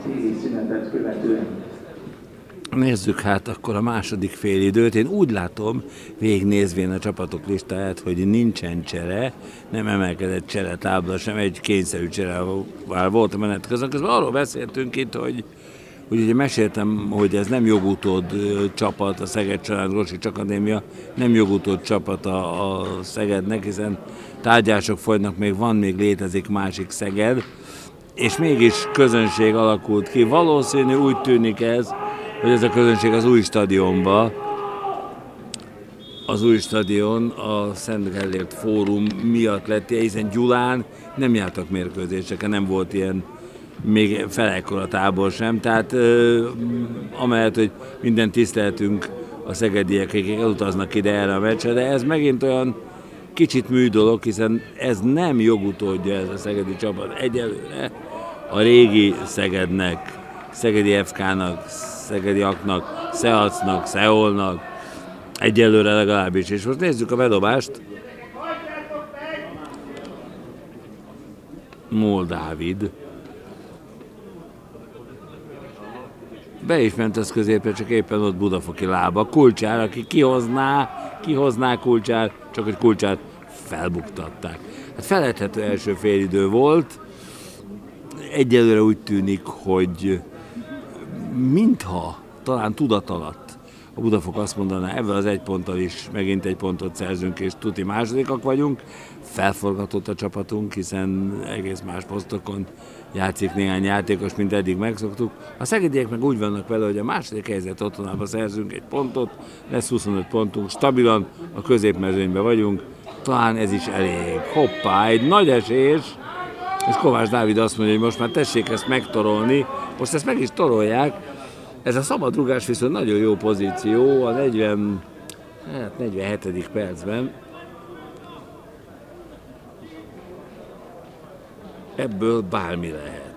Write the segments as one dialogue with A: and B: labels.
A: téli szünetet követően.
B: Nézzük hát akkor a második félidőt. Én úgy látom, végignézvén a csapatok listáját, hogy nincsen csere, nem emelkedett cseretábla sem, egy kényszerű cserevel volt a menet közben. Arról beszéltünk itt, hogy ugye meséltem, hogy ez nem jogutód csapat, a Szeged Család Rosics Akadémia, nem jogutód csapat a Szegednek, hiszen tárgyások folynak, van még létezik másik Szeged, és mégis közönség alakult ki. Valószínű, úgy tűnik ez, hogy ez a közönség az új stadionba, az új stadion a Szent Gellért Fórum miatt lett, hiszen Gyulán nem jártak mérkőzéseken, nem volt ilyen még felekkora tábor sem, tehát amellett, hogy minden tiszteltünk a szegediek, akik elutaznak ide erre a meccsre, de ez megint olyan kicsit mű dolog, hiszen ez nem jogutódja ez a szegedi csapat egyelőre a régi Szegednek, Szegedi FK-nak, Szegedi Aknak, Szeacnak, Szeolnak, egyelőre legalábbis. És most nézzük a bedobást. Mól Dávid. Be is ment az középre, csak éppen ott Budafoki lába. Kulcsár, aki kihozná Kulcsár, csak hogy Kulcsát felbuktatták. Hát feledhető első félidő volt. Egyelőre úgy tűnik, hogy mintha talán tudat alatt a Budafok azt mondaná, ebben az egy ponttal is megint egy pontot szerzünk, és tuti másodikak vagyunk. Felforgatott a csapatunk, hiszen egész más posztokon játszik néhány játékos, mint eddig megszoktuk. A szegediek meg úgy vannak vele, hogy a második helyzet otthonában szerzünk egy pontot, lesz 25 pontunk, stabilan a középmezőnyben vagyunk, talán ez is elég. Hoppá, egy nagy esés, és Kovács Dávid azt mondja, hogy most már tessék ezt megtorolni, most ezt meg is torolják. Ez a szabadrugás viszont nagyon jó pozíció, a 47. percben. Ebből bármi lehet.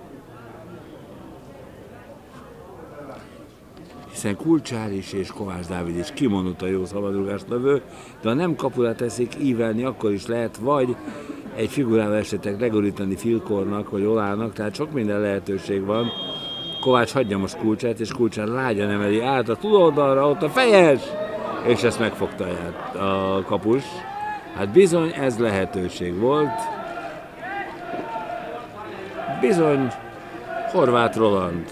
B: Hiszen Kulcsár is és Kovács Dávid is kimondott a jó szabadrugást lövő, de ha nem kapura teszik, ívelni akkor is lehet, vagy egy figurával esetleg legorítani Filkornak, vagy Olának, tehát sok minden lehetőség van. Kovács hagyja most Kulcsát, és Kulcsár lágyan emeli át a túloldalra, ott a fejes, és ezt megfogta a kapus. Hát bizony ez lehetőség volt. Bizony Horváth Roland.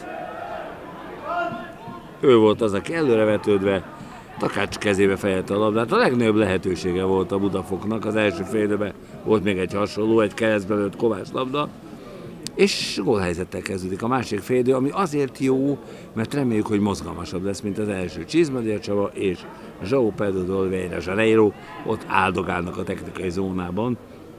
B: Ő volt az, aki előrevetődve Takács kezébe fejelte a labdát. A legnagyobb lehetősége volt a Budafoknak. Az első félidőben volt még egy hasonló, egy keresztbe lőtt Kovács labda, és gólhelyzettel kezdődik a másik félidő, ami azért jó, mert reméljük, hogy mozgalmasabb lesz, mint az első. Csizmadia Csaba és João Pedro de Oliveira Janeiro ott áldogálnak a technikai zónában.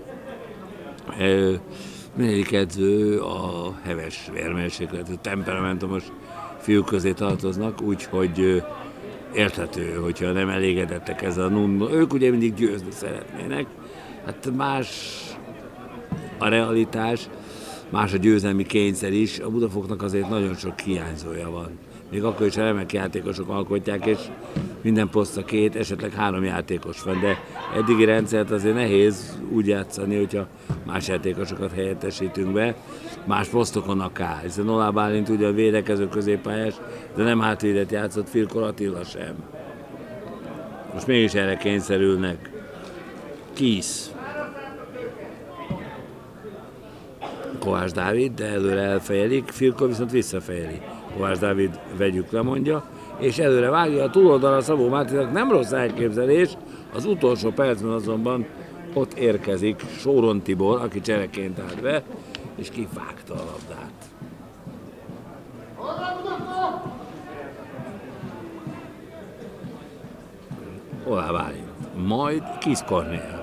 B: Mindegyik edző a heves vérmérsékletű, temperamentumos fiúk közé tartoznak, úgyhogy érthető, hogyha nem elégedettek ezzel a nulla. Ők ugye mindig győzni szeretnének. Hát más a realitás, más a győzelmi kényszer is. A Budafoknak azért nagyon sok hiányzója van. Még akkor is a remek játékosok alkotják, és minden posztra 2, esetleg 3 játékos van, de eddigi rendszert azért nehéz úgy játszani, hogyha más játékosokat helyettesítünk be, más posztokon akár. Hiszen Olá Bálint ugye a védekező középpályás, de nem hátvédet játszott, Filkor Attila sem. Most mégis erre kényszerülnek. Kisz. Kovács Dávid, de előre elfejelik, Filkor viszont visszafejeli. Kovács Dávid vegyük lemondja, és előre vágja a túloldalra Szabó Mártinak, nem rossz elképzelés, az utolsó percben azonban ott érkezik Sóron Tibor, aki csereként állt be, és kivágta a labdát. Olá Bálint, majd Kisz Kornél.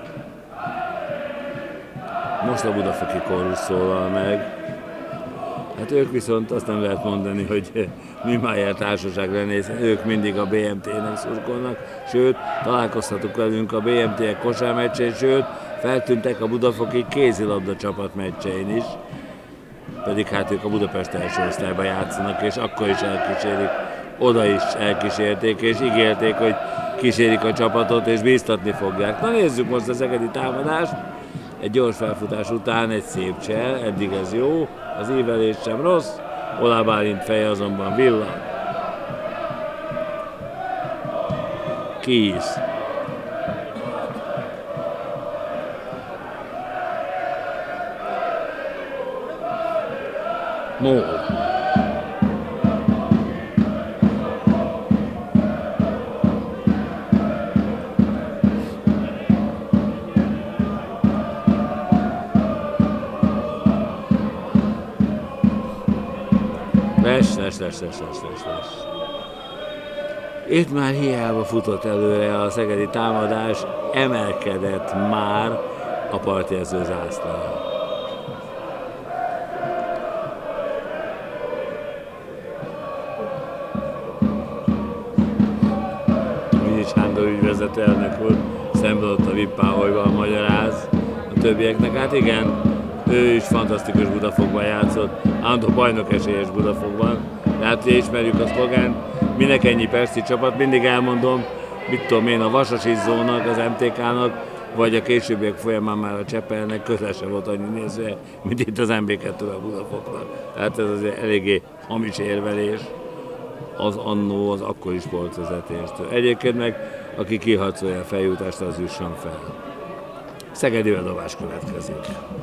B: Most a budafoki kórus szólal meg. Hát ők viszont azt nem lehet mondani, hogy Niemeyer társaság lenne, hiszen ők mindig a BMT-nek szurkolnak, sőt, találkozhatunk velünk a BMT-ek kosármeccsén, sőt, feltűntek a budafoki kézilabda csapat meccsein is, pedig hát ők a Budapest első osztályban játszanak, és akkor is elkísérik, oda is elkísérték, és ígérték, hogy kísérik a csapatot, és bíztatni fogják. Na nézzük most a szegedi támadást. Egy gyors felfutás után egy szép csel, eddig ez jó, az ívelés sem rossz, Oláh Bálint feje azonban villan. Kisz. Mól. Les. Itt már hiába futott előre a szegedi támadás, emelkedett már a partjelző zászlaja. Minics Sándor ügyvezető elnök úr szemben ott a Vippáholyval magyaráz a többieknek. Hát igen, ő is fantasztikus Budafokban játszott, állandó bajnok esélyes Budafokban. De hát ugye ismerjük a szlogánt, minek ennyi perci csapat, mindig elmondom, mit tudom én, a Vasas Izzónak, az MTK-nak, vagy a későbbiek folyamán már a Csepelnek közel sem volt annyi nézője, mint itt az MB2 a Budafoknak. Tehát ez azért eléggé hamis érvelés az annó, az akkori sportvezetéstől. Egyébként meg, aki kiharcolja a feljutást, az jusson fel. Szegedi dobás következik.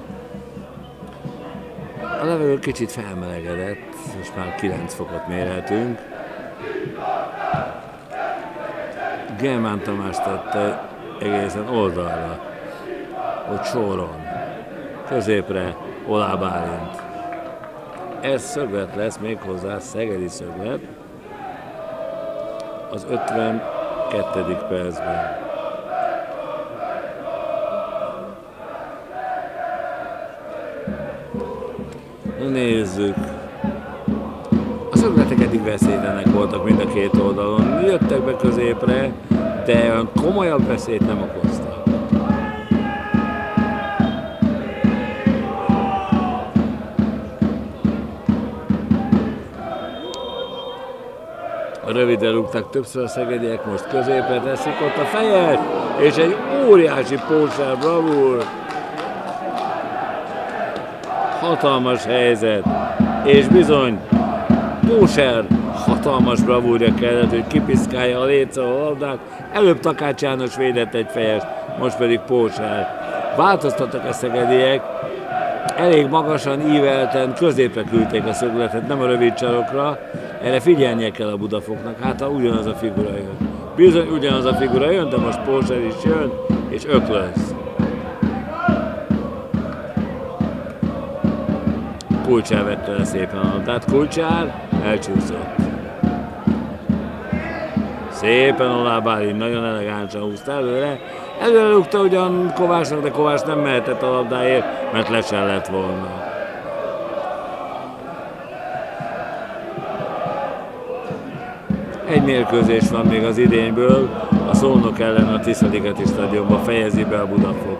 B: A levegő kicsit felmelegedett, most már 9 fokot mérhetünk. Gelmán Tamás tette egészen oldalra, ott soron, középre Oláh Bálint. Ez szöglet lesz, méghozzá szegedi szöglet az 52. percben. Nézzük. A szögletek eddig veszélytelenek voltak mind a két oldalon. Jöttek be középre, de olyan komolyabb veszélyt nem okoztak. Rövidre rúgták többször a szegediek, most középre teszik ott a fejet, és egy óriási pósár bravúr. Hatalmas helyzet, és bizony Póser hatalmas bravúrja kellett, hogy kipiszkálja a léce a labdát. Előbb Takács János védett egy fejest, most pedig Póser. Változtattak a szegediek, elég magasan, ívelten, középre küldték a szögletet, nem a rövid sarokra. Erre figyelnie kell a Budafoknak, hát ha ugyanaz a figura jön. Bizony ugyanaz a figura jön, de most Póser is jön, és öklöz. Kulcsár vette le szépen a labdát, Kulcsár elcsúszott. Szépen Oláh Bálint nagyon elegánsan húzta előre. Előre rúgta ugyan Kovácsnak, de Kovács nem mehetett a labdáért, mert le sem lett volna. Egy mérkőzés van még az idényből, a Szolnok ellen a Tiszaligeti stadionban fejezi be a Budafok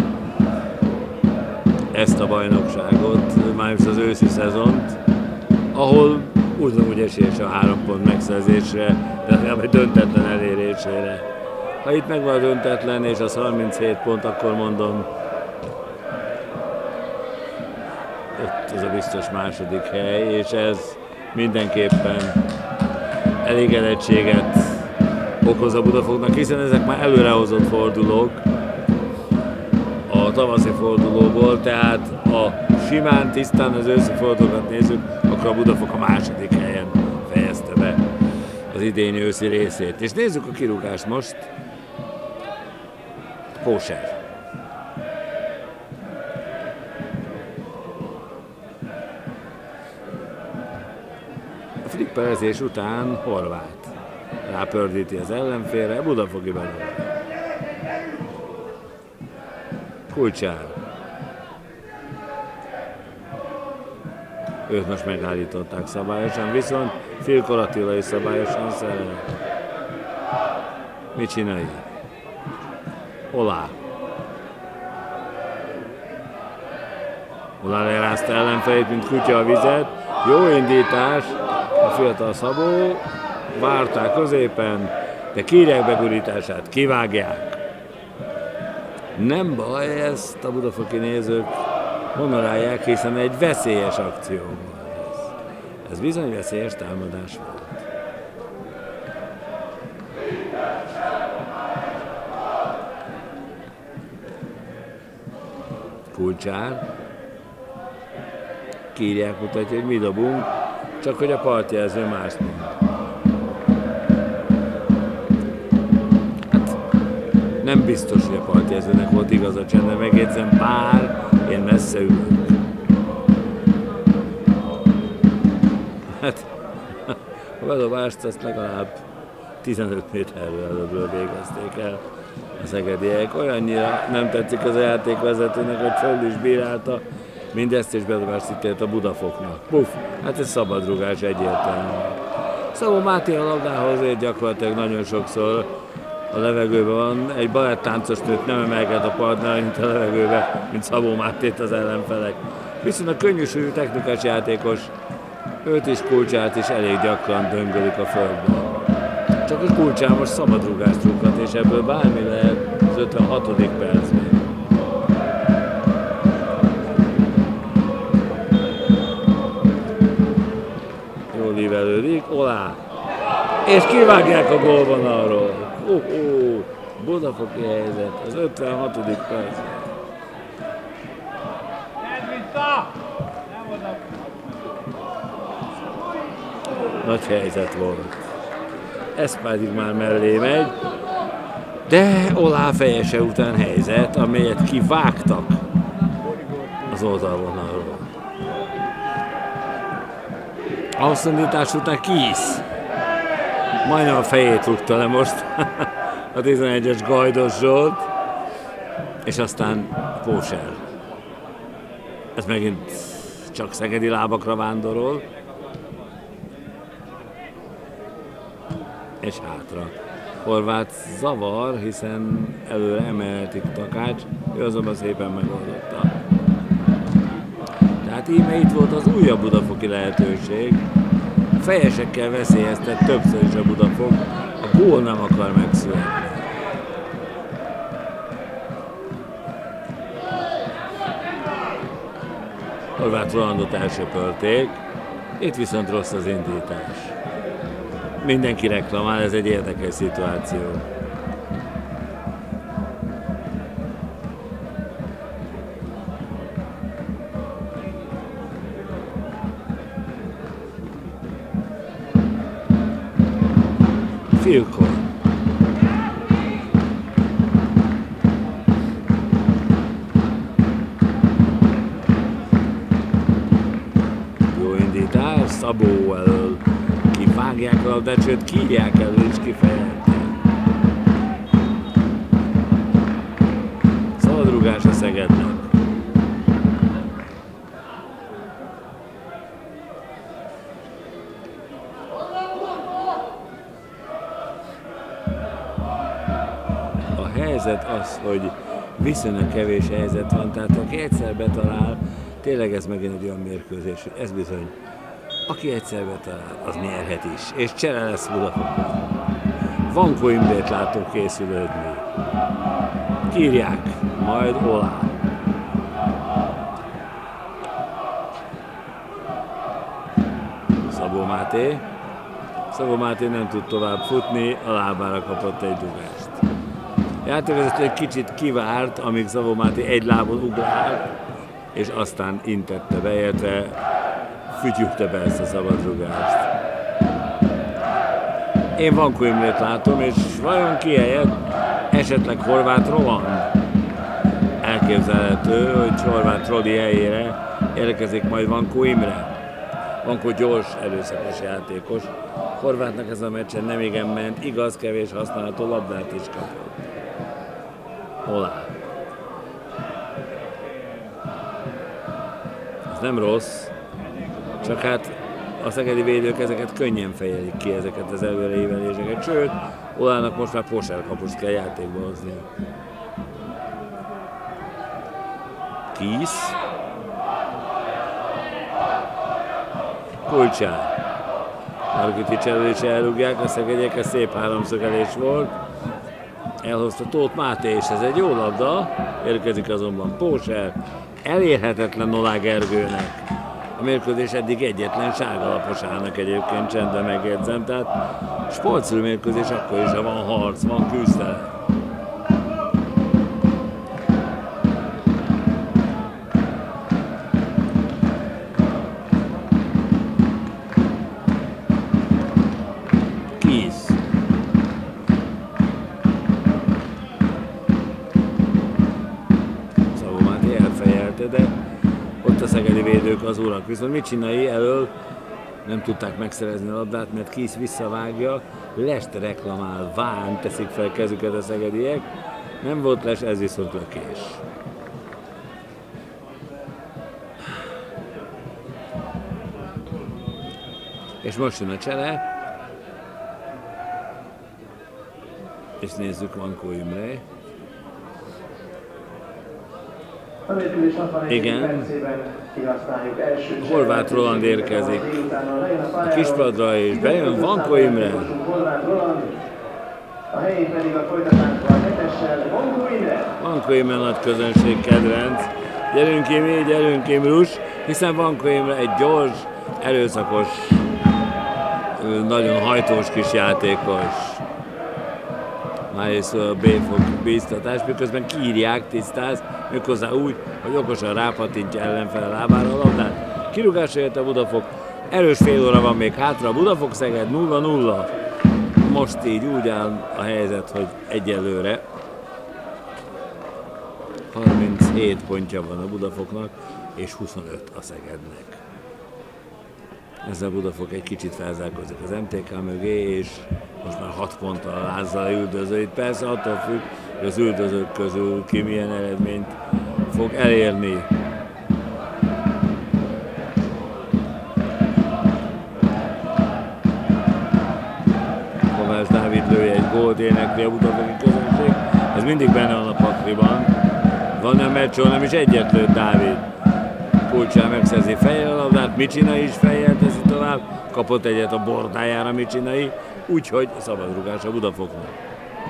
B: ezt a bajnokságot, mármint az őszi szezont, ahol ugyanúgy esélyes a 3 pont megszerzésre, de legalább egy döntetlen elérésére. Ha itt megvan a döntetlen és az 37 pont, akkor mondom, ott az a biztos második hely, és ez mindenképpen elégedettséget okoz a Budafoknak, hiszen ezek már előrehozott fordulók a tavaszi fordulóból, tehát a simán, tisztán az őszi fordulókat nézzük, akkor a Budafok a második helyen fejezte be az idény őszi részét. És nézzük a kirúgást most. Póser. A flipperezés után Horváth rápördíti az ellenfélre, Budafoki belőle. Kulcsár. Őt most megállították szabályosan, viszont Filkor Attila is szabályosan szerel. Mit csinálj? Oláh. Oláh lerázta ellenfelét, mint kutya a vizet. Jó indítás, a fiatal Szabó. Várták középen, de kírják begurítását, kivágják. Nem baj, ezt a budafoki nézők honorálják, hiszen egy veszélyes akció volt ez. Ez bizony veszélyes támadás volt. Kulcsár. Kírják, mutatja, hogy mi dobunk, csak hogy a partjelző mást mond. Hát nem biztos, hogy a partjelzőnek volt igaza, csendben megjegyzem, bár én messze ülök. Hát a bedobást azt legalább 15 méterről előbbről végezték el a szegediek. Olyannyira nem tetszik az a játékvezetőnek, hogy föl is bírálta mindezt, és bedobást ítélt a Budafoknak. Puff! Hát ez szabadrugás egyértelmű. Szabó Máté a labdához ér gyakorlatilag nagyon sokszor a levegőben van. Egy balettáncos nőt nem emelkedett a partner, mint a levegőbe, mint Szabó Mátét az ellenfelek. Viszont a könnyűsülő technikus játékos, őt is, Kulcsárt is elég gyakran döngölik a földben. Csak a Kulcsár most szabadrugást rúghat, és ebből bármi lehet az 56. percben. Jól ívelődik, Olá! És kivágják a gólvonalról. Budafoki helyzet az 56. percben. Nagy helyzet volt. Ez pedig már mellé megy, de Olá fejese után helyzet, amelyet kivágtak az oldalvonalról. A hosszúindítás után Kisz majdnem a fejét rúgta le most a 11-es Gajdos Zsolt, és aztán Pósel. Ez megint csak szegedi lábakra vándorol, és hátra. Horváth zavar, hiszen előre emelhetik Takács, ő azonban szépen megoldotta. Tehát íme itt volt az újabb budafoki lehetőség. Fejesekkel veszélyeztet többször is a Budafok, a gól nem akar megszületni. Horváth Rolandot elsöpörték, itt viszont rossz az indítás. Mindenki reklamál, ez egy érdekes szituáció. Filkor. Jó indítás, Szabó elől. Vágják a labdát, sőt kírják elő és kifejezetten. Szabadrugás a Szegednek. A helyzet az, hogy viszonylag kevés helyzet van, tehát aki egyszer betalál, tényleg ez megint egy olyan mérkőzés, hogy ez bizony aki egyszer betalál, az nyerhet is. És csere lesz Budafokon. Vankó Imrét látom készülődni. Kírják, majd Olá. Szabó Máté. Szabó Máté nem tud tovább futni, a lábára kapott egy dugást. Játékvezető egy kicsit kivárt, amíg Szabó Máté egy lábon ugrált, és aztán intette be, illetve fütyülte be ezt a szabadrugást. Én Vankó Imrét látom, és vajon ki helyett? Esetleg Horváth Roland? Elképzelhető, hogy Horváth Rodi helyére érkezik majd Vankó Imre. Vankó gyors, erőszakos játékos. Horváthnak ez a meccsen nem igen ment, igaz, kevés használható labdát is kapott. Olá. Ez nem rossz. Csak hát a szegedi védők ezeket könnyen fejelik ki, ezeket az előreíveléseket. Sőt, Olának most már Pósel kapust kell játékba hozni. Kisz. Kulcsár. Margitics elől is elrúgják, a szegediek, ez szép háromszögelés volt. Elhozta Tóth Máté, és ez egy jó labda. Érkezik azonban Pósel. Elérhetetlen Olá Gergőnek. A mérkőzés eddig egyetlen sárgalapos állnak egyébként, csendben megjegyzem, tehát sportszerű mérkőzés akkor is, ha van harc, van küzdelem. De ott a szegedi védők az urak. Viszont Micsinai elől nem tudták megszerezni a labdát, mert Kisz visszavágja, Lest reklamál, Ván teszik fel kezüket a szegediek. Nem volt Les, ez viszont lökés. És most jön a csere. És nézzük Vankó Imre. Igen. Horváth Roland érkezik a kispadra, és bejön Vankó Imre.
A: A helyén pedig a folytatásban hetessel Vankó Imre.
B: Vankó Imre nagy közönség kedvenc. Gyerünk Imrus, hiszen Vankó Imre egy gyors, erőszakos, nagyon hajtós kis játékos. Már is a B-fog bíztatás, miközben kiírják, tisztáz, méghozzá úgy, hogy okosan rápatintja ellenfele lábára a labdát. Kirúgásra jött a Budafok, erős fél óra van még hátra, Budafok Szeged 0-0. Most így úgy áll a helyzet, hogy egyelőre 37 pontja van a Budafoknak, és 25 a Szegednek. Ezzel a Budafok egy kicsit felzárkózik az MTK mögé, és most már 6 ponttal lázza a üldözőit. Persze attól függ, hogy az üldözők közül ki milyen eredményt fog elérni. Kovács Dávid lője egy gólt, énekli a budafoki közönség. Ez mindig benne van a pakliban. Van nem meccs, nem is egyet lőtt Dávid. Kulcsár megszerzi fejjel a labdát, Micsinai is fejjel teszi tovább, kapott egyet a bordájára Micsinai, úgyhogy szabadrugás a Budafoknak.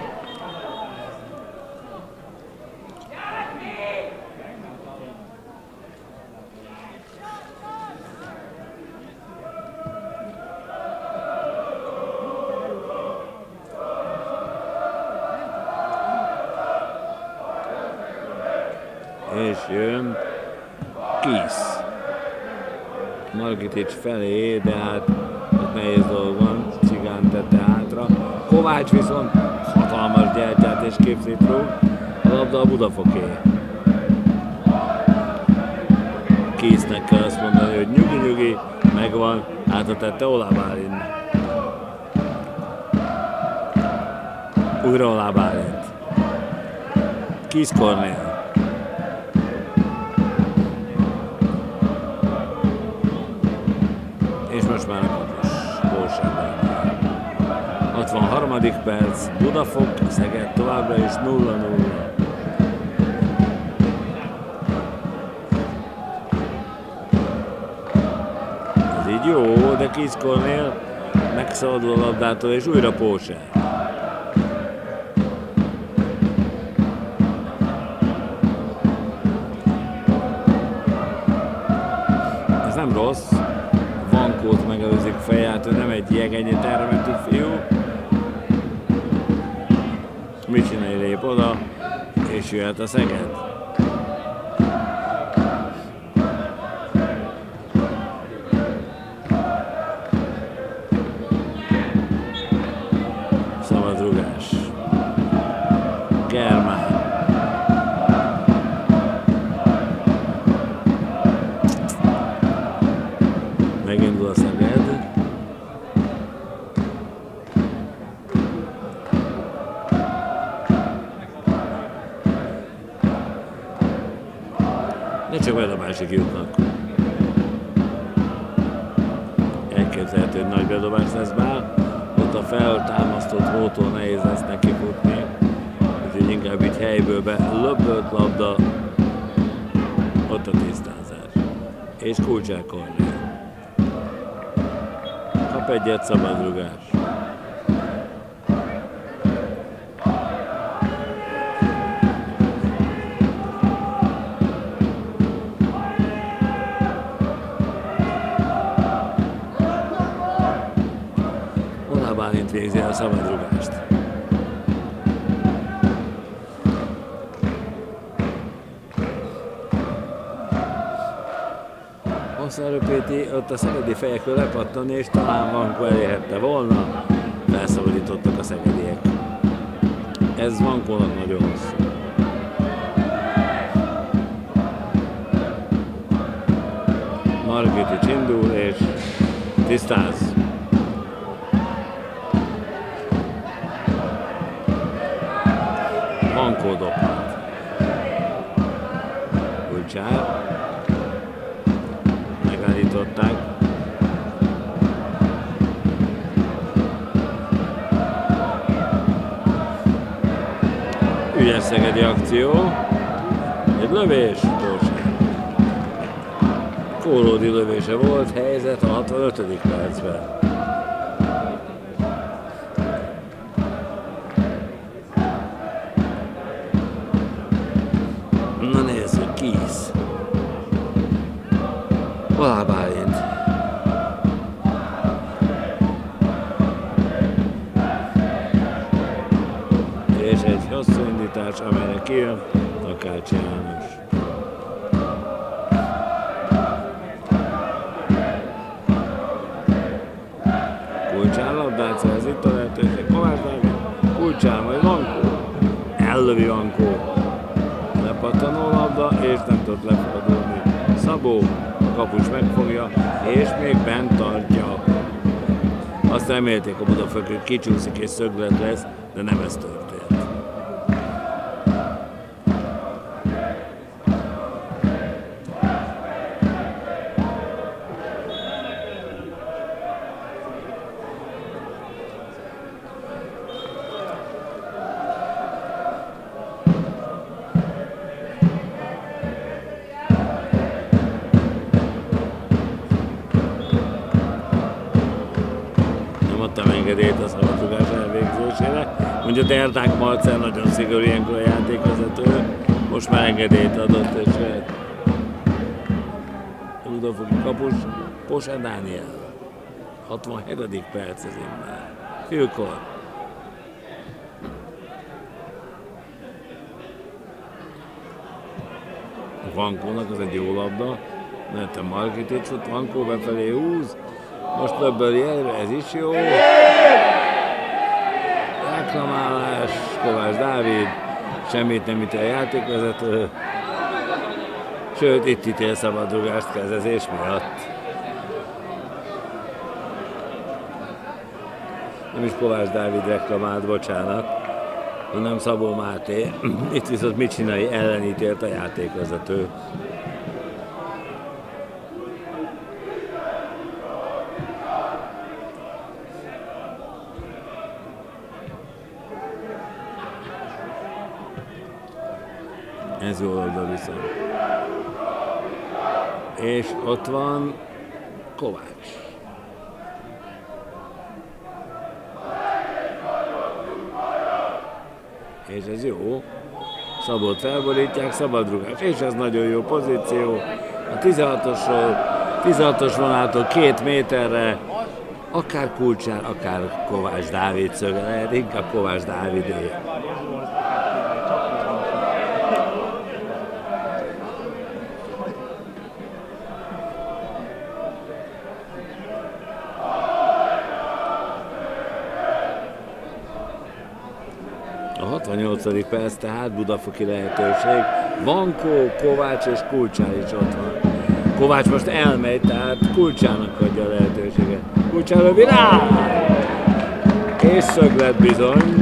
B: És jön Kisz. Margitics felé, de hát ott nehéz dolog van, Cigán tette hátra. Kovács viszont hatalmas gyertyát és képzét rúg, a labda a Budafoké. Kisznek kell azt mondani, hogy nyugi-nyugi, megvan, átadette Olá Bálint. Újra Olá Bálint. Kisz Kornél. Most már a kapus Borságban. 63. perc, Budafok, Szeged továbbra is 0-0. Ez így jó, de Kisz Kornél megszabadul a labdától, és újra Pósár. Ez nem rossz. Vankót megelőzik feját, ő nem egy jegenyi termetű fiú. Micsinai lép oda, és jöhet a Szeged. Szabadrugás. Germán. Megindul a Szeged. Ne csak bedobásig jutnak. Elképzelhető, hogy nagy bedobás lesz, bár ott a feltámasztott hótól nehéz lesz neki futni. Úgyhogy inkább így helyből löbbölt labda. Ott a tisztázás. És Kulcsár Kornél. Kap egyet, szabadrugás. Bálint végzi a szabadrugást. Hosszáró Péti ott a szegedi fejekről lepattani, és talán Vankó elérhette volna, felszabadítottak a szegediek. Ez Vankónak nagyon hosszú. Margitics indul és tisztáz. Vankó dobhat. Kulcsár. Megállították. Ügyes szegedi akció. Egy lövés. Kólódi lövése volt, helyzet a 65. percben. Na nézzük, Kisz. Volá Bálint. És egy hosszú indítás, amelyre kijön Takács János. Kulcsár labdát szerez, itt a lehetőség. Kovács Dávid, Kulcsár, majd Vankó. Ellövi Vankó. Lepattanó labda, és nem tudott lefordulni. Szabó, a kapus megfogja, és még bent tartja. Azt remélték a Budafok, kicsúszik és szöglet lesz, de nem ez történt. Adtam engedélyt a szabadrugás elvégzésére. Mondja, Erdák Marcell nagyon szigorú ilyenkor a játékvezető, most már engedélyt adott, és a Budafoki kapus Posa Dániel. 67. perc az immár. Fülkor. Vankónak az egy jó labda, mert a Margitics ott Vankó befelé húz. Most löbböli előre, ez is jó. Reklamálás, Kovács Dávid, semmit nem ítél a játékvezető. Sőt, itt ítél szabadrugást kezezés miatt. Nem is Kovács Dávid reklamált, bocsánat, hanem Szabó Máté. Itt viszont mit csinálj, ellenítélt a játékvezető. Ez jó labda viszont. És ott van Kovács. És ez jó. Szabót felborítják, szabadrugás. És ez nagyon jó pozíció. A 16-os vonaltól 2 méterre akár Kulcsár, akár Kovács Dávid szöge lehet, inkább Kovács Dávidé. A 68. perc, tehát Budafoki lehetőség. Vankó, Kovács és Kulcsár is ott van. Kovács most elmegy, tehát Kulcsának adja a lehetőséget. Kulcsár lövi rá! És szöglet bizony.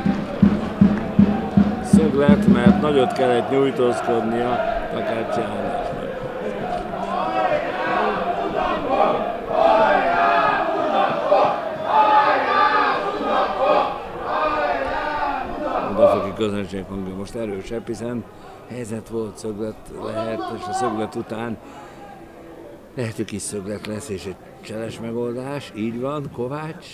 B: Szöglet, mert nagyot kellett nyújtózkodnia Takács Jánosnak. Budafoki közönség hangja most erősebb, hiszen helyzet volt, szöglet lehet, és a szöglet után lehet, hogy kis szöglet lesz, és egy cseles megoldás. Így van, Kovács.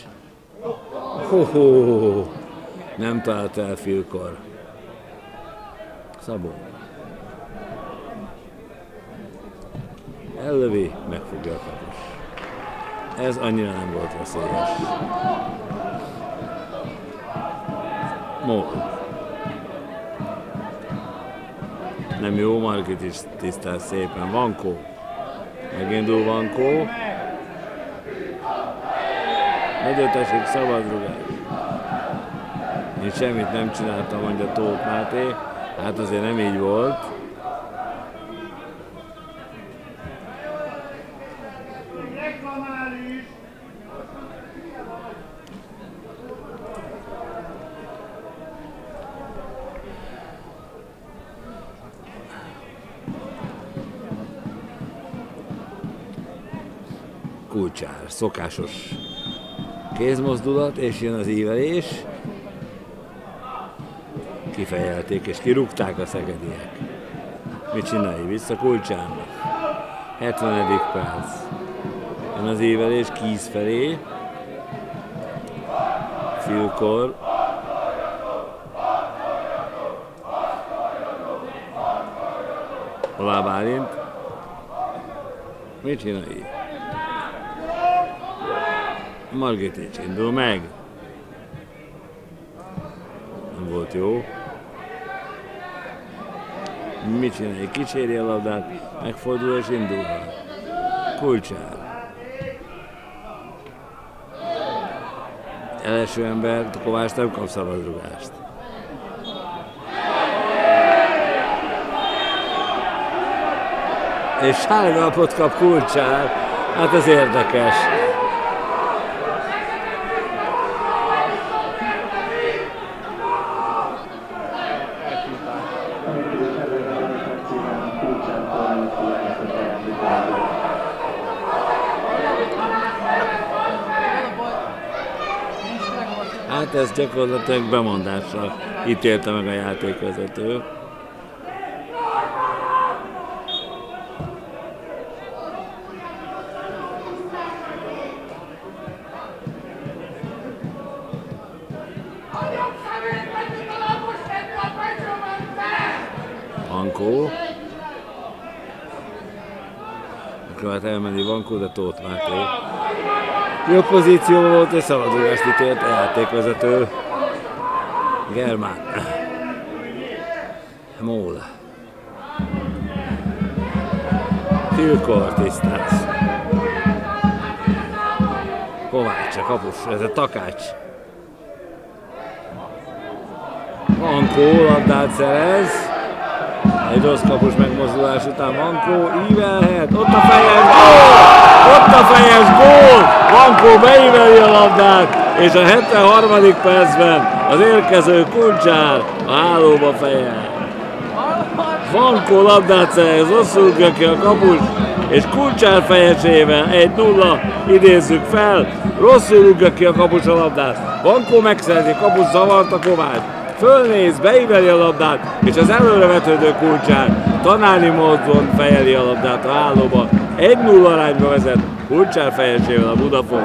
B: Ho-ho! Nem talált el Fülkor. Szabó. Ellövi, megfogja a kapus. Ez annyira nem volt veszélyes. Mól. Nem jó, Margit is tisztel szépen. Vankó. Megindul Vankó. Nagyot esik, szabadrugás. Én semmit nem csináltam, mondja Tóth Máté. Hát azért nem így volt. Kulcsár, szokásos kézmozdulat, és jön az ívelés. Kifejelték és kirúgták a szegediek. Mit csinálj? Vissza Kulcsárnak. 70. perc. Jön az ívelés Kisz felé. Filkor. Alá Bálint. Mit csinálj? Margitics indul meg. Nem volt jó. Mit csinálj? Kicséri a labdát, megfordul és indul. Kulcsár. Első ember, Kovács nem kap szabadrugást. És sárgalapot kap Kulcsár. Hát ez érdekes. Hát ez gyakorlatilag bemondásra ítélte meg a játékvezető. Vankó. Próbált elmenni Vankó, de Tóth Máté. Jó pozícióban volt, és szabadrugást ítélt a játékvezető. Germán. Mól. Filkor tisztáz. Kovács a kapus, ez a Takács. Vankó labdát szerez. Egy rossz kapus megmozdulás után Vankó ívelhet, ott a fejes gól! Ott a fejes gól! Vankó beíveli a labdát, és a 73. percben az érkező Kulcsár a hálóba fejel. Vankó labdát szerez, rosszul rúgja ki a kapus, és Kulcsár fejesével 1-0 idézzük fel, rosszul rúgja ki a kapus a labdát. Vankó megszerzi, kapus zavart a Kovács. Fölnéz, beíveli a labdát, és az előrevetődő Kulcsár tanári módon fejeli a labdát a hálóba. 1-0 arányba vezet Kulcsár fejesével a Budafok.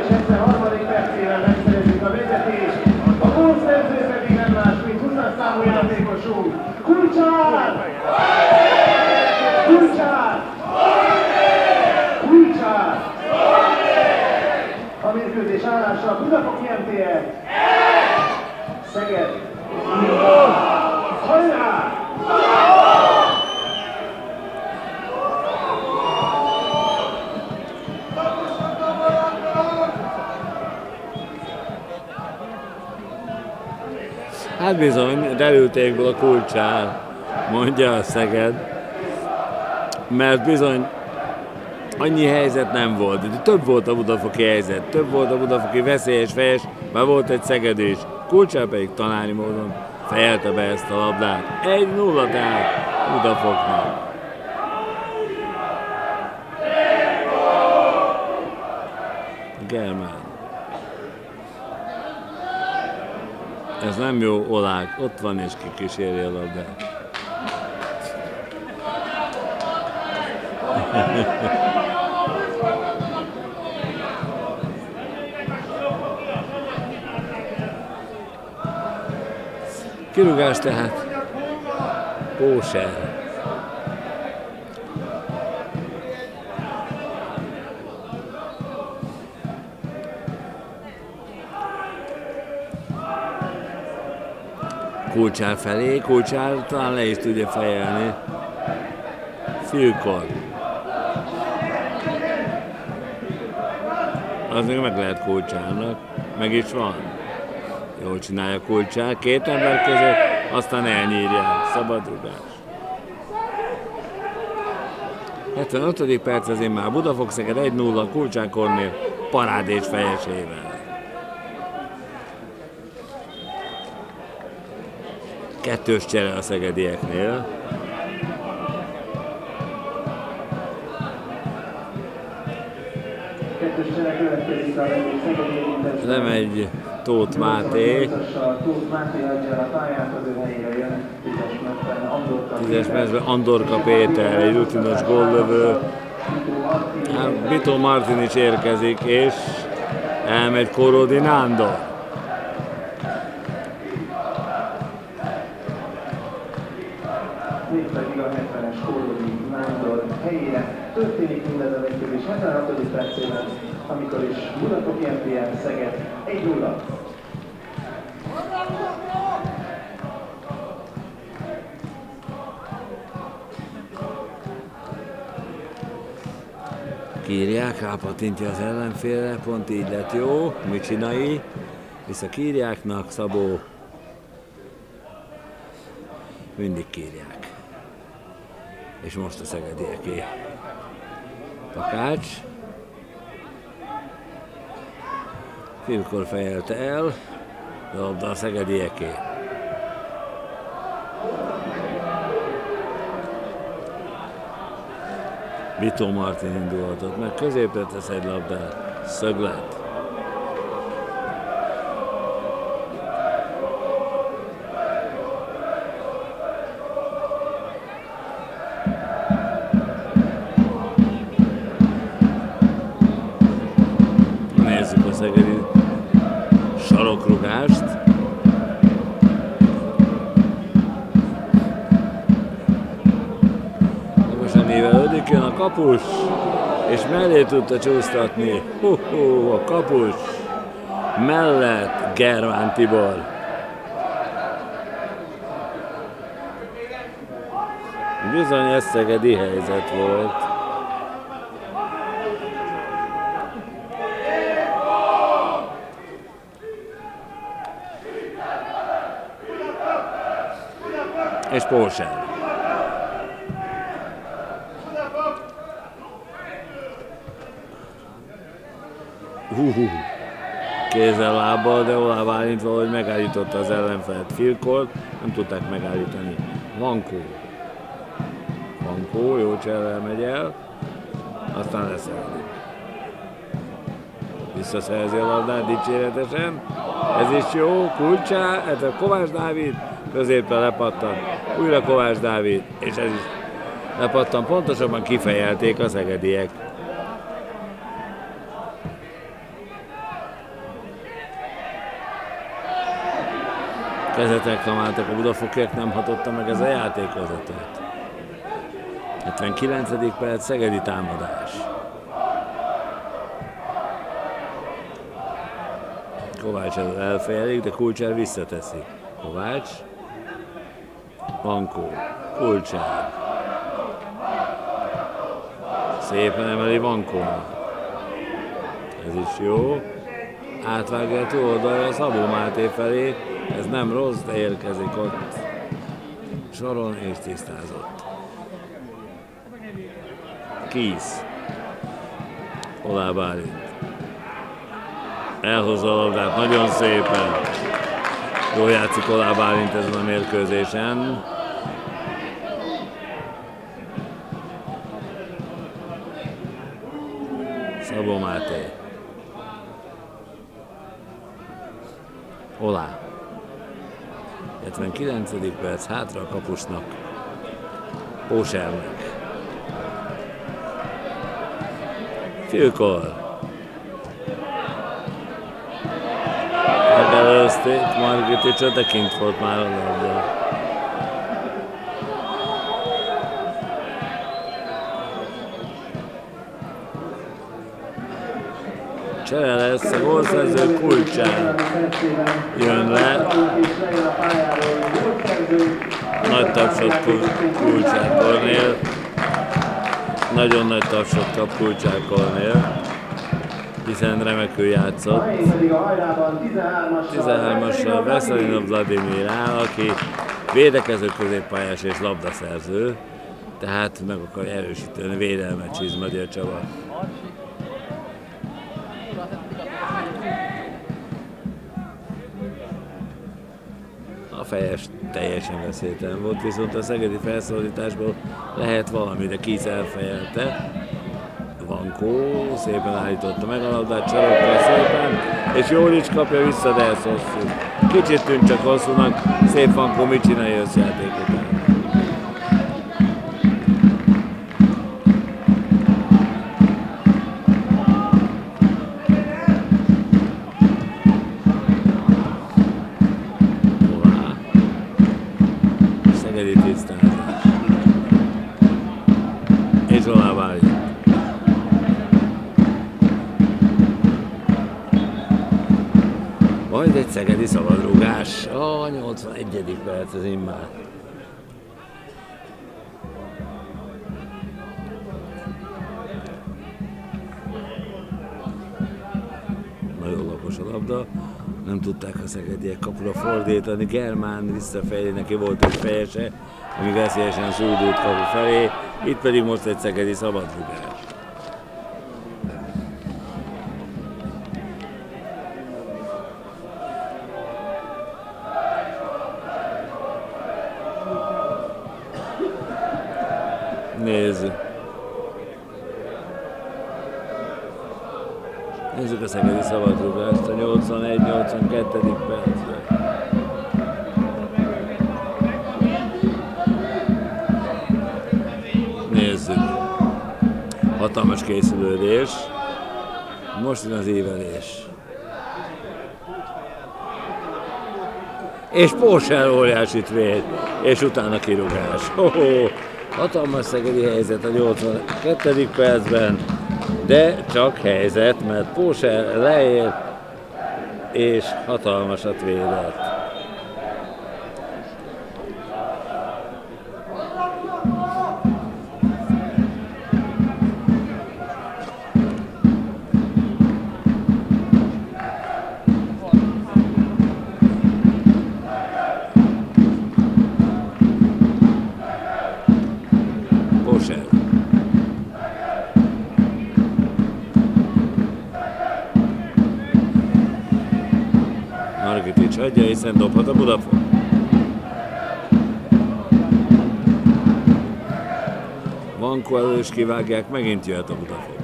A: A gólszerző pedig nem más, mint 20 számú játékosunk. Kulcsár! Kulcsár! Kulcsár! A mérkőzés állása a Budafoki MTS. Szeged. Hajrá!
B: Hát bizony, derültékből a Kulcsár, mondja a Szeged, mert bizony annyi helyzet nem volt. De több volt a budafoki helyzet, több volt a budafoki veszélyes fejes, már volt egy Szeged is. Kulcsár pedig tanári módon fejelte be ezt a labdát. 1-0 tehát Budafoknak. Germán. Ez nem jó, Olák, ott van és kikíséri a labdát. Kirúgás tehát Póser. Kulcsár felé, Kulcsár talán le is tudja fejelni. Filkor. Az még meg lehet Kulcsárnak, meg is van. Jól csinálja Kulcsár, két ember között, aztán elnyírják, szabadrugás. 75. perc azért már Budafok-Szeged 1-0, Kulcsár Kornél parádés fejesével. Kettős csere a szegedieknél. Lemegy Tóth Máté. Tízes mezben Andorka Péter, egy rutinos góllövő. Bitó Martin is érkezik, és elmegy Korodi Nándor.
A: Végpedig a 70-es Korodi Nándor helyére történik mindez a mérkőzés 76. percében, amikor is Budafok MPR Szeged 1-0.
B: Kírják, rápatintja az ellenfélre, pont így lett jó, Micsinai, vissza Kírjáknak, Szabó, mindig Kírják. És most a szegedieké. Takács. Filkor fejelte el, de labda a szegedieké. Bitó Martin indulhatott meg, középre tesz egy labdát, Szöglet. Nézzük a szegedi sarokrugást. Mivel jön a kapus, és mellé tudta csúsztatni. A kapus mellett Gerván Tibor. Bizony ez szegedi helyzet volt. És Pórsel. Kézzel, lábbal, de Olá Bálint valahogy megállította az ellenfelet. Filkort nem tudták megállítani. Vankó. Vankó, jó cserrel megy el, aztán leszerelik. Visszaszerzi a labdát dicséretesen. Ez is jó, Kulcsár, ez a Kovács Dávid, középre lepattan. Újra Kovács Dávid, és ez is lepattan. Pontosabban kifejelték a szegediek. Kezet reklamáltak a budafokiak, nem hatotta meg ez a játékvezetőt. 79. perc, szegedi támadás. Kovács elfejelik, de Kulcsár visszateszi. Kovács, Vankó, Kulcsár. Szépen emeli Vankónak. Ez is jó. Átvágja a túloldalra Szabó Máté felé. Ez nem rossz, de érkezik ott soron és tisztázott. Kísz. Olá Bálint. Elhozza a labdát nagyon szépen. Jól játszik Olá Bálint ezen a mérkőzésen. Szabó Máté. Olá. 79. perc, hátra a kapusnak, Pósernek. Filkor. Megelőzték Margiticsot, de kint volt már a labda. Csere lesz, a gólszerző Kulcsár jön le. Nagy tapsot Kulcsár Kornél. Nagyon nagy tapsot kap Kulcsár Kornél, hiszen remekül játszott. 13-assal Veszelinov Vladimir áll, aki védekező középpályás és labdaszerző, tehát meg akarja erősíteni védelmet Csizmadia Csaba. A fejes teljesen veszélytelen volt, viszont a szegedi felszólításból lehet valami, de Kisz elfejelte. Vankó szépen állította meg a labdát, csarokkal szépen, és Jólics kapja vissza, de ez hosszú. Kicsit tűnt csak hosszúnak, szép Vankó mit csinálja összjáték után. Szegedi tisztázás. És Zsolá várja. Majd egy szegedi szabadrúgás. A 81. perc az immár. Nagyon lapos a labda. Nem tudták a szegediek kapura fordítani. Germán visszafelé, neki volt egy fejese, ami veszélyesen zúdult kapu felé. Itt pedig most egy szegedi szabadrúgás. Nézzük. Nézzük a szegedi szabadrúgást a 81-82. percben. Nézzük. Hatalmas készülődés. Most jön az ívelés. És Pórsel óriásit véd, és utána kirúgás. Hatalmas szegedi helyzet a 82. percben, de csak helyzet, mert Pórsel leér, és hatalmasat védett. Margitics hagyja, hiszen dobhat a Budafok. Vankó elől is kivágják, megint jöhet a Budafok.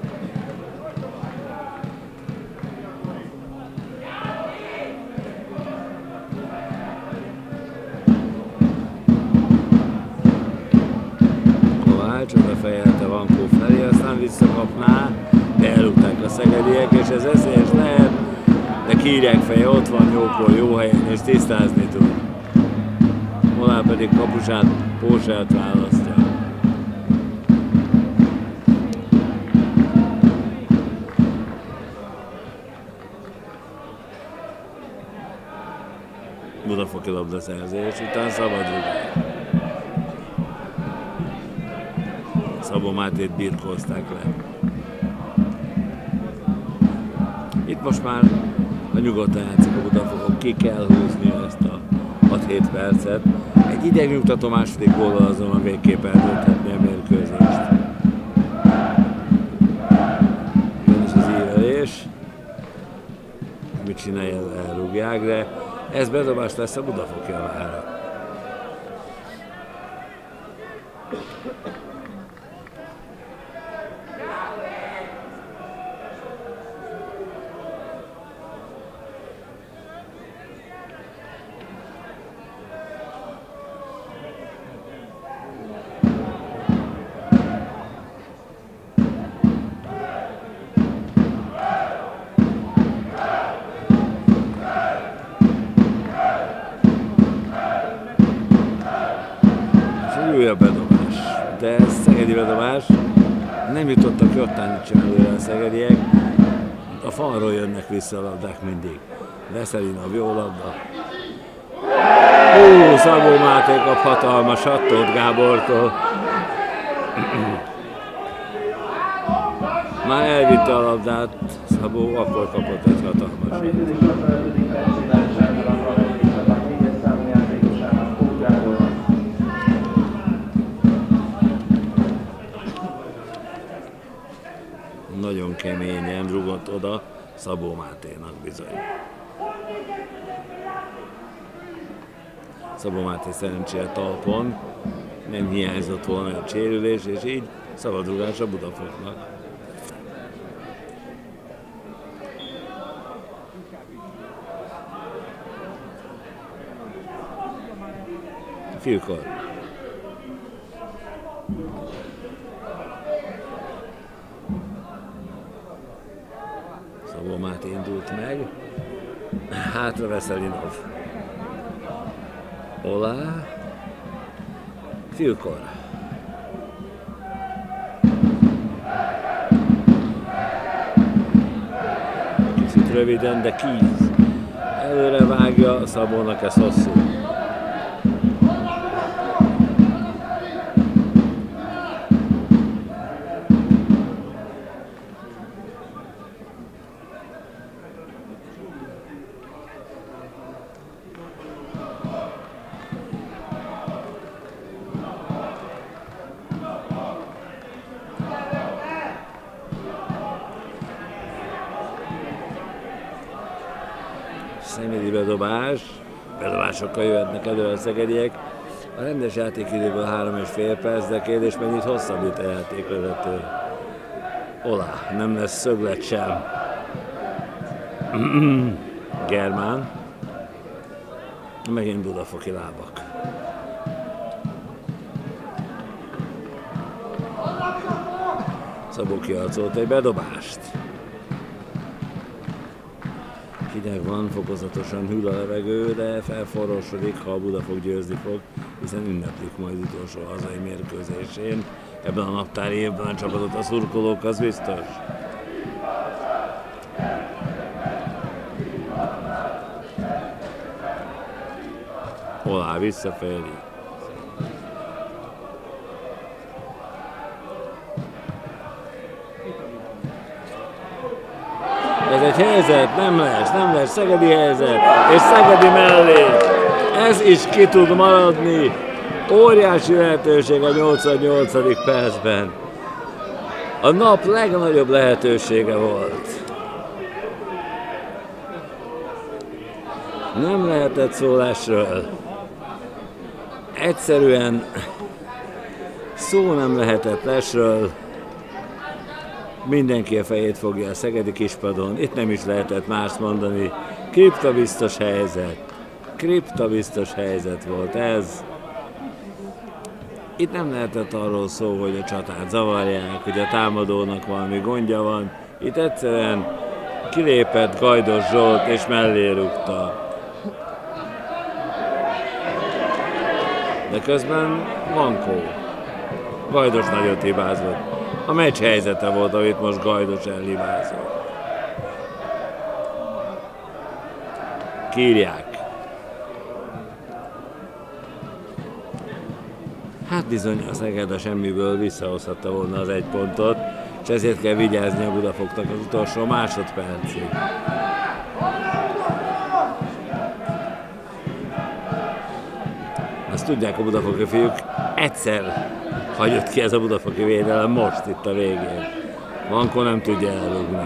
B: Kovács odafejelte Vankó felé, aztán visszakapná, de elrúgták a szegediek, és ez veszélyes lehet. De kiírják feje, ott van jókor, jó helyen, és tisztázni tud. Molnár pedig kapusát, Pórsert választja. Budafoki labdaszerzés, után szabadrúgás. Szabó Mátét birkózták le. Itt most már a nyugodtan játszik a Budafokon, ki kell húzni ezt a 6-7 percet. Egy idegnyugtató második góllal azonban végképp eldönthetni a mérkőzést. Jön is az ívelés. Mit csinálja, elrúgják, de ez bedobás lesz a Budafok javára. Újabb bedobás, de ez szegedi bedobás, nem jutottak Jottányicsán előre a szegediek, a falról jönnek vissza a labdák mindig. Veszelinov jó labda. Szabó Máté kap hatalmasat Tóth Gábortól. Már elvitte a labdát, Szabó akkor kapott egy hatalmasat. Nagyon keményen rugott oda Szabó Máténak bizony. Szabó Máté szerencsére talpon, nem hiányzott volna egy sérülés, és így szabadrugás a Budafoknak. Fülkor. Szabó Máté indult meg, hátra Veszelinov. Olá, Fülkor. Kicsit röviden, de Kíz. Előre vágja, Szabónak ez hosszú. Személy bedobolásokkal jöhetnek elő a szegediek. A rendes játékidőből 3,5 perc, de kérdés mennyit hosszabbít a játékvezető. Olá, nem lesz szöglet sem. Germán. Megint budafoki lábak. Szabó kiharcolt egy bedobást. Hideg van, fokozatosan hűl a levegő, de felforrósodik, ha a Budafok győzni fog, hiszen ünneplik majd utolsó hazai mérkőzésén. Ebben a naptári évben a csapatot a szurkolók, az biztos. Olá, visszafelé. Ez egy helyzet, nem lesz, szegedi helyzet, és Szegedi mellé. Ez is ki tud maradni. Óriási lehetőség a 88. percben. A nap legnagyobb lehetősége volt. Nem lehetett szólásról. Egyszerűen szó nem lehetett lesről. Mindenki a fejét fogja a szegedi kispadon, itt nem is lehetett más mondani. Kriptabiztos helyzet volt ez. Itt nem lehetett arról szó, hogy a csatát zavarják, hogy a támadónak valami gondja van. Itt egyszerűen kilépett Gajdos Zsolt és mellé rúgta. De közben Vankó. Gajdos nagyot hibázott. A meccs helyzete volt, amit most Gajdos elhibázott. Kírják. Hát bizony a Szeged a semmiből visszahozhatta volna az 1 pontot, és ezért kell vigyázni a Budafoknak az utolsó másodpercig. Azt tudják a budafoki fiúk, egyszer hagyott ki ez a budafoki védelem most itt a végén. Vankó nem tudja elrúgni.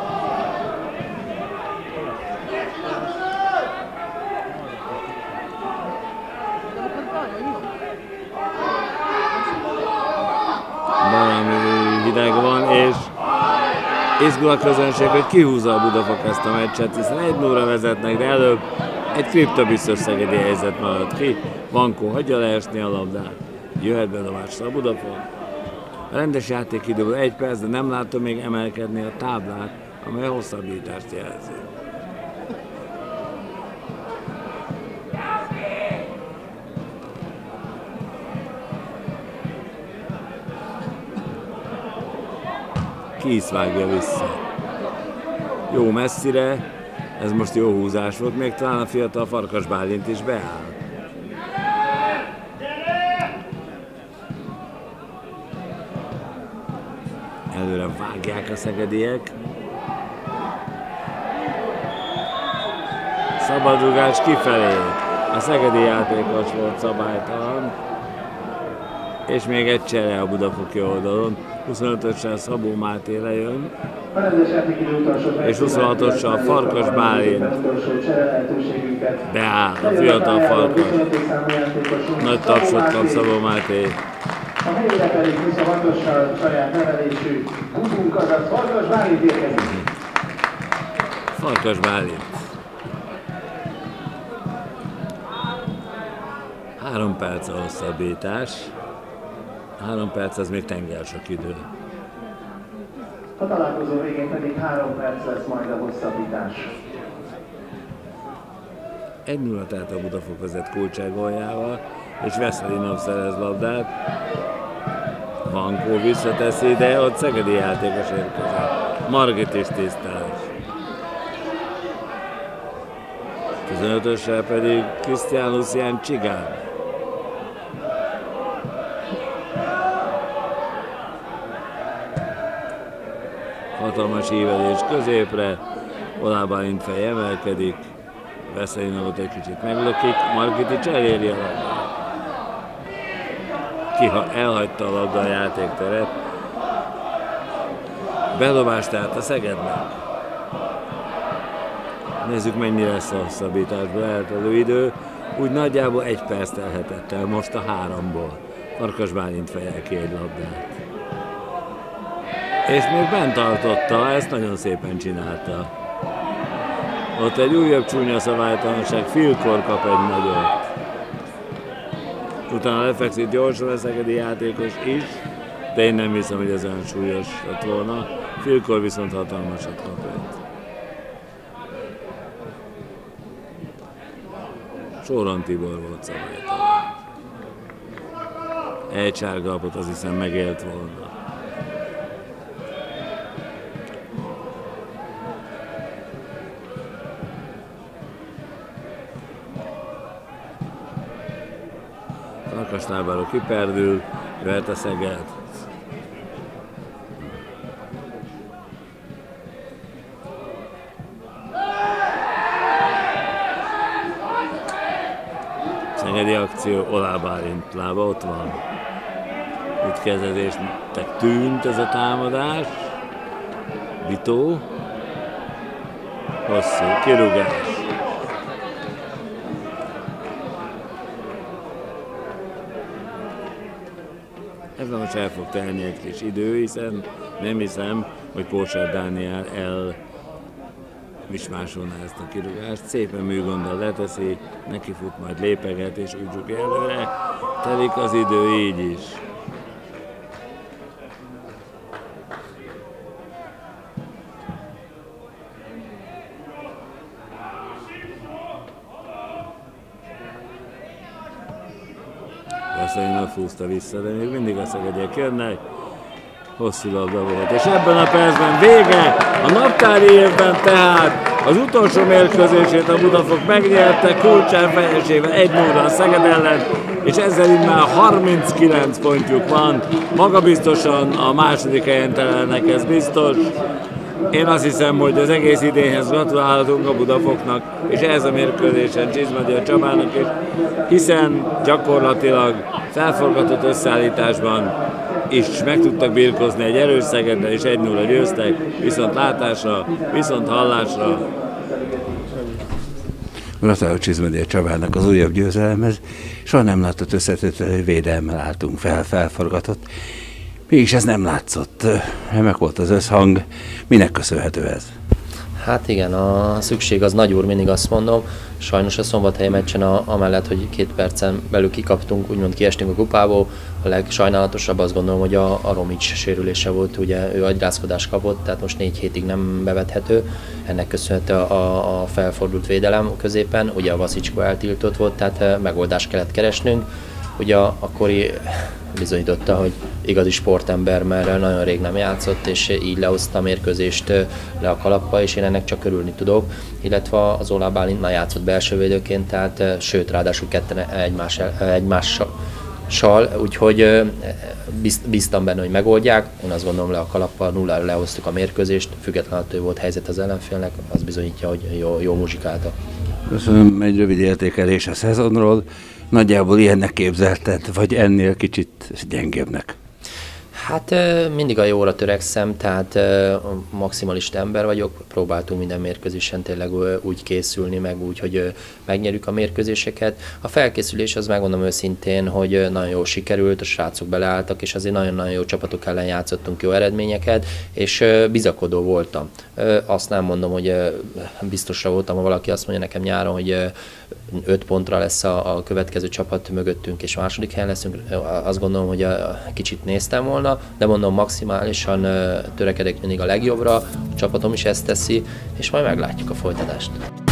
B: Valami hideg van, és izgul a közönség, hogy kihúzza a Budafok ezt a meccset, hiszen 1-0-ra vezetnek, de előbb egy kriptabiztos szegedi helyzet maradt ki. Vankó hagyja leesni a labdát. Jöhet bedobásra a Budafok. A rendes játékidőből 1 perc, de nem látom még emelkedni a táblát, amely a hosszabbítást jelzi. Kíz vágja vissza. jó messzire, ez most jó húzás volt, még talán a fiatal Farkas Bálint is beáll. Előre vágják a szegediek. Szabadrugás kifelé. A szegedi játékos volt szabálytalan. És még egy csere a budafoki oldalon. 25-össel Szabó Máté lejön. És 26-ossal Farkas Bálint beáll a fiatal Farkas. Nagy tapsot kap Szabó Máté.
A: A helyére pedig 26-ossal saját nevelésű bubunk, azaz Farkas Bálint érkezik.
B: Farkas Bálint. 3 perc a hosszabbítás. 3 perc az még tenger sok idő.
A: A találkozó végén pedig 3 perc lesz majd a hosszabbítás.
B: 1-0 tehát a Budafok vezet Kulcsár góljával, és Veszelinov szerez labdát. Vankó visszateszi, de ott szegedi játékos érkezett. Margit is tisztás. 15-össel pedig Krisztián Lucián Csigán. Hatalmas ívelés középre, Oláh Bálint fej emelkedik, Veszelinovot egy kicsit meglökik, Margitics eléri a labdát. Elhagyta a labda a játékteret. Bedobás tehát a Szegednek. Nézzük, mennyi lesz a hosszabbításból eltelő idő. Úgy nagyjából 1 perc telhetett el most a 3-ból. Farkas Bálint fejel ki egy labdát. És még bent tartotta, ezt nagyon szépen csinálta. Ott egy újabb csúnya szabálytalanság, Filkor kap egy nagyot. Utána lefekszik gyorsan a szegedi játékos is, de én nem hiszem, hogy ez olyan súlyos lett volna. Filkor viszont hatalmasat kapott. Sóron Tibor volt szabálytalan. Egy sárgalapot azt hiszem megélt volna. Farkas lábáról kiperdül, jöhet a Szeged. Szegedi akció, Oláh Bálint lába ott van. Ütkezésnek tűnt ez a támadás. Vitó. Hosszú kirúgás. Ebben most el fog telni egy kis idő, hiszen nem hiszem, hogy Kósár Dániel elmismásolná ezt a kirúgást. Szépen műgonddal leteszi, neki fut, majd lépeget és úgy zsugja előre. Telik az idő így is. Veszelinov húzta vissza, de még mindig a szegediek jönnek. Hosszú labda volt, és ebben a percben vége a naptári évben, tehát az utolsó mérkőzését a Budafok megnyerte Kulcsár fejesével 1-0 a Szeged ellen, és ezzel immár 39 pontjuk van. Magabiztosan a második helyen telelnek, ez biztos. Én azt hiszem, hogy az egész idénhez gratulálhatunk a Budafoknak, és ehhez a mérkőzésen Csizmadia Csabának is, hiszen gyakorlatilag felforgatott összeállításban is meg tudtak birkózni egy erős Szegeddel, és 1-0 győztek, viszont látásra, viszont hallásra. Gratulálok Csizmadia Csabának az újabb győzelemhez, soha nem látott összetételű védelemmel álltunk felforgatott. Mégis ez nem látszott. Remek volt az összhang. Minek köszönhető ez?
C: Hát igen, a szükség az nagy úr, mindig azt mondom. Sajnos a szombathelyi meccsen amellett, hogy 2 percen belül kikaptunk, úgymond kiestünk a kupából, a legsajnálatosabb azt gondolom, hogy a Romics sérülése volt, ugye ő agyrázkodást kapott, tehát most 4 hétig nem bevethető. Ennek köszönhető a felfordult védelem középen, ugye a Vaszicskó eltiltott volt, tehát megoldást kellett keresnünk. ugye a Kori bizonyította, hogy igazi sportember, mert nagyon rég nem játszott, és így lehozta a mérkőzést le a kalappa, és én ennek csak örülni tudok. Illetve az Oláh Bálintnál játszott belsővédőként, tehát sőt, ráadásul ketten egymással, úgyhogy bíztam benne, hogy megoldják. Én azt gondolom, le a kalappal 0-ra lehoztuk a mérkőzést, függetlenül attól volt helyzet az ellenfélnek, az bizonyítja, hogy jó muzsikáltak.
B: Köszönöm, egy rövid értékelés a szezonról. Nagyjából ilyennek képzelted, vagy ennél kicsit gyengébbnek?
C: Hát mindig a jóra törekszem, tehát maximalista ember vagyok, próbáltunk minden mérkőzésen tényleg úgy készülni, meg úgy, hogy megnyerjük a mérkőzéseket. A felkészülés, az megmondom őszintén, hogy nagyon jól sikerült, a srácok beleálltak, és azért nagyon-nagyon jó csapatok ellen játszottunk jó eredményeket, és bizakodó voltam. Azt nem mondom, hogy biztosra voltam, ha valaki azt mondja nekem nyáron, hogy 5 pontra lesz a következő csapat mögöttünk, és második helyen leszünk. Azt gondolom, hogy kicsit néztem volna, de mondom, maximálisan törekedek mindig a legjobbra, a csapatom is ezt teszi, és majd meglátjuk a folytatást.